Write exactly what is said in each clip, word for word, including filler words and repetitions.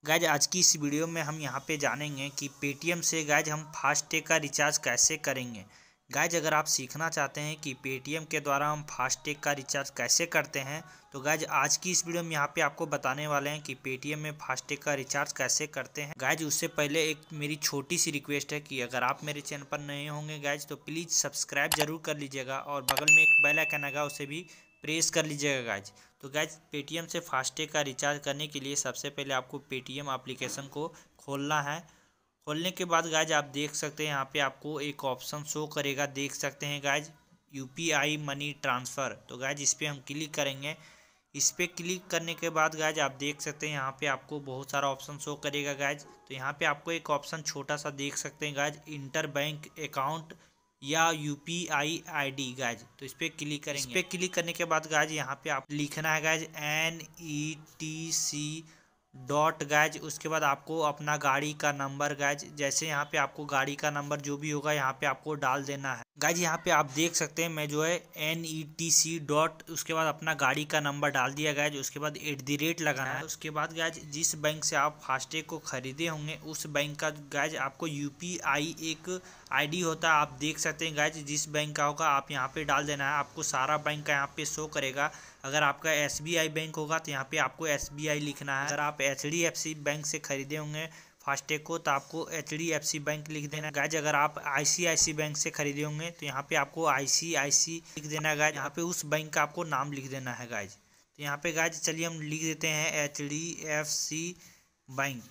Guys आज की इस वीडियो में हम यहाँ पे जानेंगे कि पेटीएम से गाइज हम फास्टैग का रिचार्ज कैसे करेंगे। गाइज अगर आप सीखना चाहते हैं कि पेटीएम के द्वारा हम फास्टैग का रिचार्ज कैसे करते हैं तो गाइज आज की इस वीडियो में यहाँ पे आपको बताने वाले हैं कि पेटीएम में फास्टैग का रिचार्ज कैसे करते हैं। गाइज उससे पहले एक मेरी छोटी सी रिक्वेस्ट है कि अगर आप मेरे चैनल पर नए होंगे गाइज तो प्लीज़ सब्सक्राइब जरूर कर लीजिएगा और बगल में एक बेल आइकन आएगा उसे भी प्रेस कर लीजिएगा गाइज। तो गाइज पेटीएम से फास्टैग का रिचार्ज करने के लिए सबसे पहले आपको पेटीएम एप्लीकेशन को खोलना है। खोलने के बाद गाइज आप देख सकते हैं यहाँ पे आपको एक ऑप्शन शो करेगा, देख सकते हैं गाइज यूपीआई मनी ट्रांसफ़र। तो गाइज इस पर हम क्लिक करेंगे। इस पर क्लिक करने के बाद गाइज आप देख सकते हैं यहाँ पे आपको बहुत सारा ऑप्शन शो करेगा गाइज। तो यहाँ पे आपको एक ऑप्शन छोटा सा देख सकते हैं गाइज, इंटर बैंक अकाउंट या यूपीआई आईडी गाइज। तो इस पर क्लिक करेंगे। इस पर क्लिक करने के बाद गाइज यहाँ पे आप लिखना है guys N E T C dot guys. उसके बाद आपको अपना गाड़ी का नंबर गाइज, जैसे यहाँ पे आपको गाड़ी का नंबर जो भी होगा यहाँ पे आपको डाल देना है गाइज। यहाँ पे आप देख सकते हैं मैं जो है N E T C dot उसके बाद अपना गाड़ी का नंबर डाल दिया गाइज। उसके बाद एट दी रेट लगाना है। उसके बाद गाइज जिस बैंक से आप फास्टैग को खरीदे होंगे उस बैंक का गाइज आपको यूपीआई एक आईडी होता है, आप देख सकते हैं गाइज जिस बैंक का होगा आप यहाँ पे डाल देना है। आपको सारा बैंक का यहाँ पे शो करेगा। अगर आपका एसबीआई बैंक होगा तो यहाँ पे आपको एसबीआई लिखना है। अगर आप एचडीएफसी बैंक से खरीदे होंगे फास्टैग को तो आपको एचडीएफसी बैंक लिख देना गाइज। अगर आप आईसीआईसी बैंक से खरीदे होंगे तो यहाँ पे आपको आईसीआईसी लिख देना है गाइज। यहाँ पे उस बैंक का आपको नाम लिख देना है गाइज। तो यहाँ पे गाइज चलिए हम लिख देते हैं एचडीएफसी बैंक।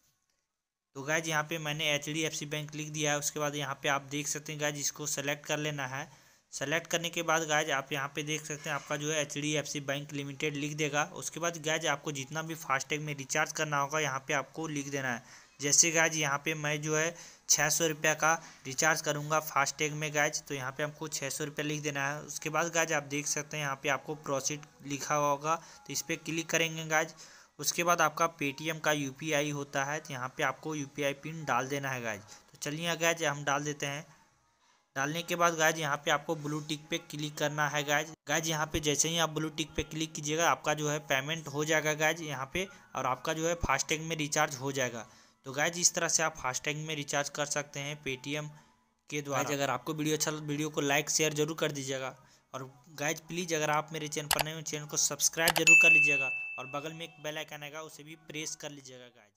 तो गाइज यहाँ पे मैंने एचडीएफसी बैंक लिख दिया है। उसके बाद यहाँ पे आप देख सकते हैं गाइज इसको सेलेक्ट कर लेना है। सेलेक्ट करने के बाद गाइज आप यहाँ पे देख सकते हैं आपका जो है एचडीएफसी बैंक लिमिटेड लिख देगा। उसके बाद गाइज आपको जितना भी फास्टैग में रिचार्ज करना होगा यहाँ पे आपको लिख देना है। जैसे गाइज यहाँ पे मैं जो है छः सौ रुपये का रिचार्ज करूँगा फास्टैग में गाइज, तो यहाँ पे आपको छः सौ रुपये लिख देना है। उसके बाद गाइज आप देख सकते हैं यहाँ पे आपको प्रोसीड लिखा हुआ होगा तो इस पर क्लिक करेंगे गाइज। उसके बाद आपका पेटीएम का यूपीआई होता है तो यहाँ पे आपको यूपीआई पिन डाल देना है गाइज। तो चलिए गाइज हम डाल देते हैं। डालने के बाद गाइज यहाँ पे आपको ब्लू टिक पे क्लिक करना है गाइज। गाइज यहाँ पे जैसे ही आप ब्लू टिक पे क्लिक कीजिएगा आपका जो है पेमेंट हो जाएगा गाइज यहाँ पे, और आपका जो है फास्टैग में रिचार्ज हो जाएगा। तो गाइज इस तरह से आप फास्टैग में रिचार्ज कर सकते हैं पेटीएम के द्वारा। अगर आपको वीडियो अच्छा वीडियो को लाइक शेयर जरूर कर दीजिएगा। और गाइज प्लीज़ अगर आप मेरे चैनल पर नए हो चैनल को सब्सक्राइब जरूर कर लीजिएगा और बगल में एक बेल आइकन आएगा उसे भी प्रेस कर लीजिएगा गाइज।